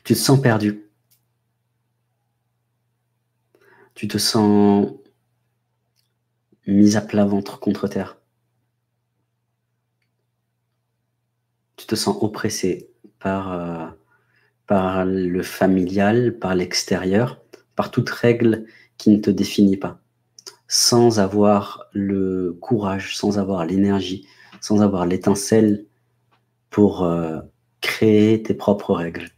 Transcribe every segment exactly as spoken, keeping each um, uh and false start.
Tu te sens perdu. Tu te sens mis à plat ventre contre terre. Tu te sens oppressé par, euh, par le familial, par l'extérieur, par toute règle qui ne te définit pas, sans avoir le courage, sans avoir l'énergie, sans avoir l'étincelle pour euh, créer tes propres règles.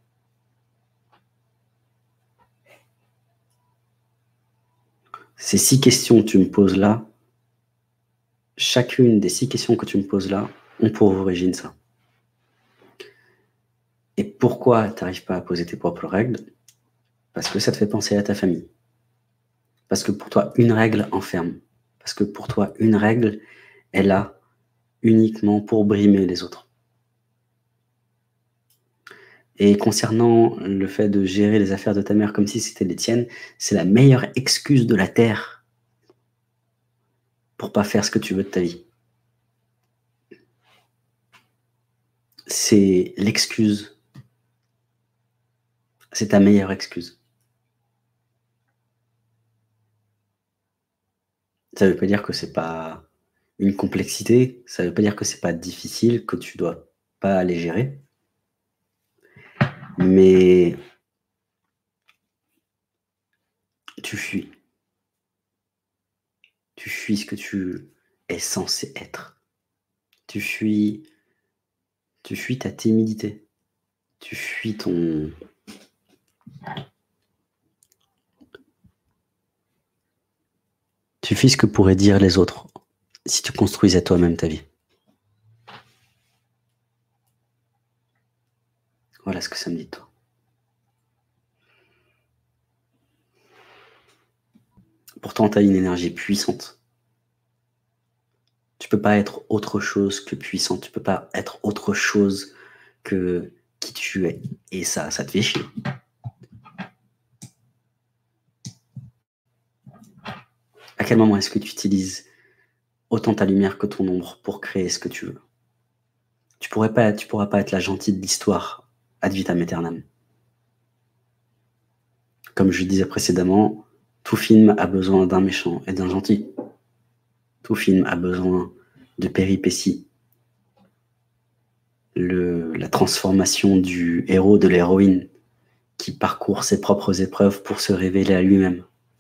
Ces six questions que tu me poses là, chacune des six questions que tu me poses là, ont pour origine ça. Et pourquoi tu n'arrives pas à poser tes propres règles? Parce que ça te fait penser à ta famille. Parce que pour toi, une règle enferme. Parce que pour toi, une règle est là uniquement pour brimer les autres. Et concernant le fait de gérer les affaires de ta mère comme si c'était les tiennes, c'est la meilleure excuse de la Terre pour pas faire ce que tu veux de ta vie. C'est l'excuse. C'est ta meilleure excuse. Ça veut pas dire que c'est pas une complexité, ça veut pas dire que c'est pas difficile, que tu dois pas les gérer. Mais tu fuis. Tu fuis ce que tu es censé être. Tu fuis, tu fuis ta timidité. Tu fuis ton... Tu fuis ce que pourraient dire les autres si tu construisais toi-même ta vie. Voilà ce que ça me dit de toi. Pourtant, tu as une énergie puissante. Tu peux pas être autre chose que puissant. Tu peux pas être autre chose que qui tu es. Et ça, ça te fait chier. À quel moment est-ce que tu utilises autant ta lumière que ton ombre pour créer ce que tu veux? Tu pourrais pas, tu pourras pas être la gentille de l'histoire ad vitam aeternam. Comme je le disais précédemment, tout film a besoin d'un méchant et d'un gentil. Tout film a besoin de péripéties. Le, la transformation du héros, de l'héroïne, qui parcourt ses propres épreuves pour se révéler à lui-même.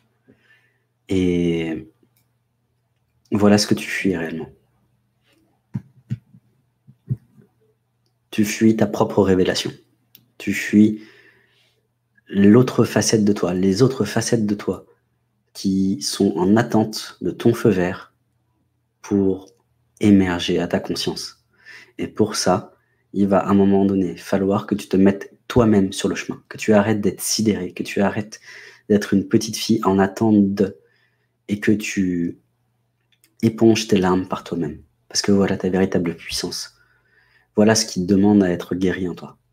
Et voilà ce que tu fuis réellement. Tu fuis ta propre révélation. Tu fuis l'autre facette de toi, les autres facettes de toi qui sont en attente de ton feu vert pour émerger à ta conscience. Et pour ça, il va à un moment donné falloir que tu te mettes toi-même sur le chemin, que tu arrêtes d'être sidéré, que tu arrêtes d'être une petite fille en attente de, et que tu éponges tes larmes par toi-même. Parce que voilà ta véritable puissance. Voilà ce qui demande à être guéri en toi.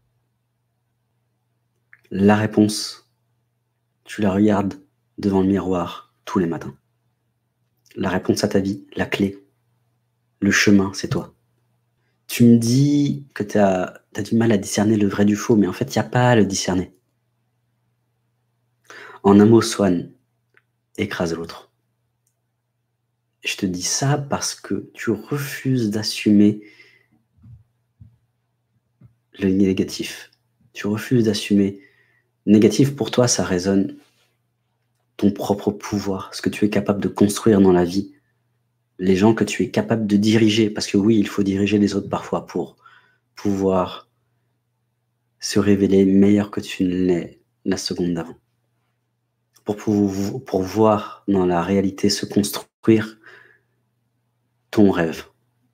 La réponse, tu la regardes devant le miroir tous les matins. La réponse à ta vie, la clé, le chemin, c'est toi. Tu me dis que tu as, t'as du mal à discerner le vrai du faux, mais en fait, il n'y a pas à le discerner. En un mot, Swan, écrase l'autre. Je te dis ça parce que tu refuses d'assumer le négatif. Tu refuses d'assumer. Négatif, pour toi, ça résonne ton propre pouvoir, ce que tu es capable de construire dans la vie, les gens que tu es capable de diriger, parce que oui, il faut diriger les autres parfois pour pouvoir se révéler meilleur que tu ne l'es la seconde d'avant. Pour, pour, pour voir dans la réalité se construire ton rêve.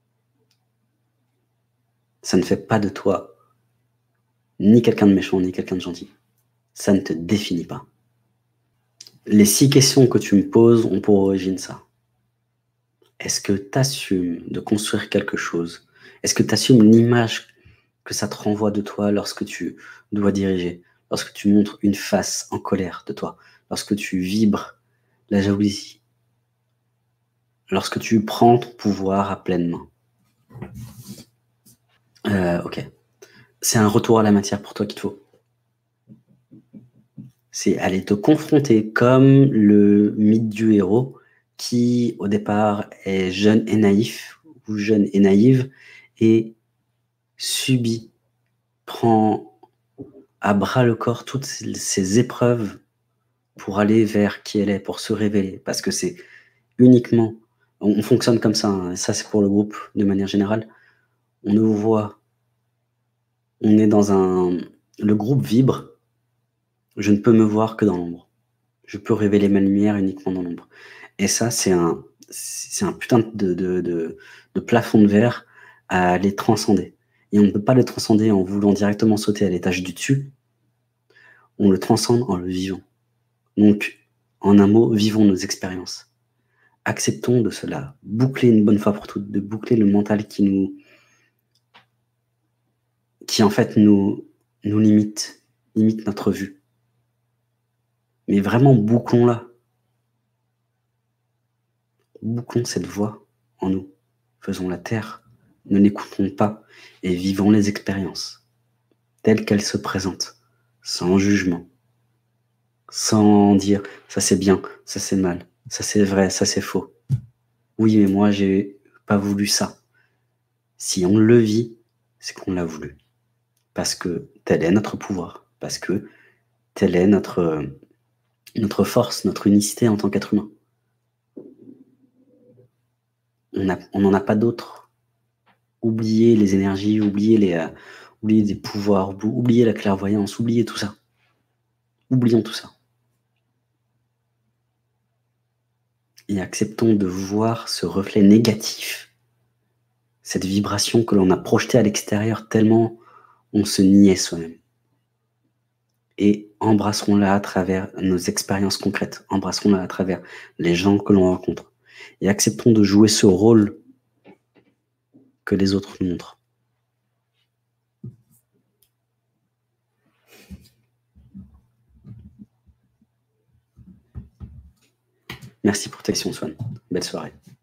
Ça ne fait pas de toi ni quelqu'un de méchant, ni quelqu'un de gentil. Ça ne te définit pas. Les six questions que tu me poses ont pour origine ça. Est-ce que tu assumes de construire quelque chose? Est-ce que tu assumes l'image que ça te renvoie de toi lorsque tu dois diriger? Lorsque tu montres une face en colère de toi? Lorsque tu vibres la jalousie? Lorsque tu prends ton pouvoir à pleine main? euh, Ok. C'est un retour à la matière pour toi qu'il te faut. C'est aller te confronter comme le mythe du héros qui, au départ, est jeune et naïf, ou jeune et naïve, et subit, prend à bras le corps toutes ces ces épreuves pour aller vers qui elle est, pour se révéler. Parce que c'est uniquement on on fonctionne comme ça, hein, ça c'est pour le groupe de manière générale. On nous voit on est dans un le groupe vibre, je ne peux me voir que dans l'ombre. Je peux révéler ma lumière uniquement dans l'ombre. Et ça, c'est un c'est un putain de de de de plafond de verre à aller transcender. Et on ne peut pas le transcender en voulant directement sauter à l'étage du dessus. On le transcende en le vivant. Donc, en un mot, vivons nos expériences. Acceptons de cela, boucler une bonne fois pour toutes, de boucler le mental qui nous qui en fait nous nous limite, limite notre vue. Mais vraiment bouclons-la. Bouclons cette voix en nous. Faisons-la taire. Ne l'écoutons pas et vivons les expériences telles qu'elles se présentent, sans jugement, sans dire ça c'est bien, ça c'est mal, ça c'est vrai, ça c'est faux. Oui, mais moi j'ai pas voulu ça. Si on le vit, c'est qu'on l'a voulu. Parce que tel est notre pouvoir, parce que telle est notre, notre force, notre unicité en tant qu'être humain. On n'en a pas d'autre. Oubliez les énergies, oubliez les, euh, oubliez des pouvoirs, oubliez la clairvoyance, oubliez tout ça. Oublions tout ça. Et acceptons de voir ce reflet négatif, cette vibration que l'on a projetée à l'extérieur tellement on se niait soi-même. Et embrassons-la à travers nos expériences concrètes, embrassons-la à travers les gens que l'on rencontre. Et acceptons de jouer ce rôle que les autres nous montrent. Merci pour ta question, Swan. Belle soirée.